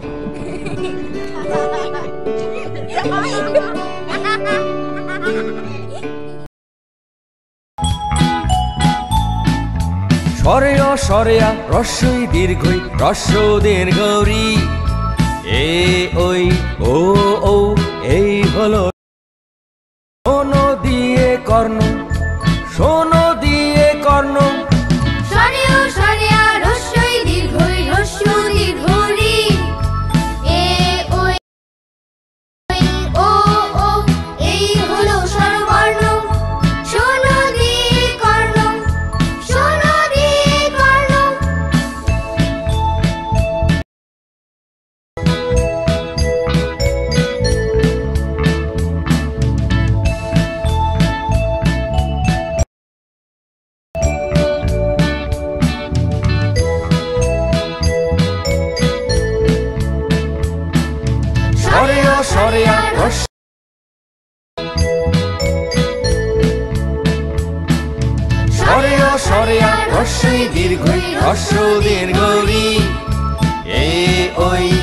সরেয় সরেয়া রস্যই দীর্ঘই রস্য দীর্ঘরি এ ওই ও ও এই হলো শোনো দিয়ে কর্ণ শোনো দিয়ে কর্ণ সরেয় সরেয়া রস্যই দীর্ঘই রস্য দীর্ঘরি এ ওই ও ও এই হলো স্বরবর্ণ শোনো দিয়ে কর্ণ শোনো দিয়ে কর্ণ সরেয় সরেয়া রস্য সরেয় সরেয়া রস্যই দীর্ঘই রস্য দীর্ঘরি এ ওই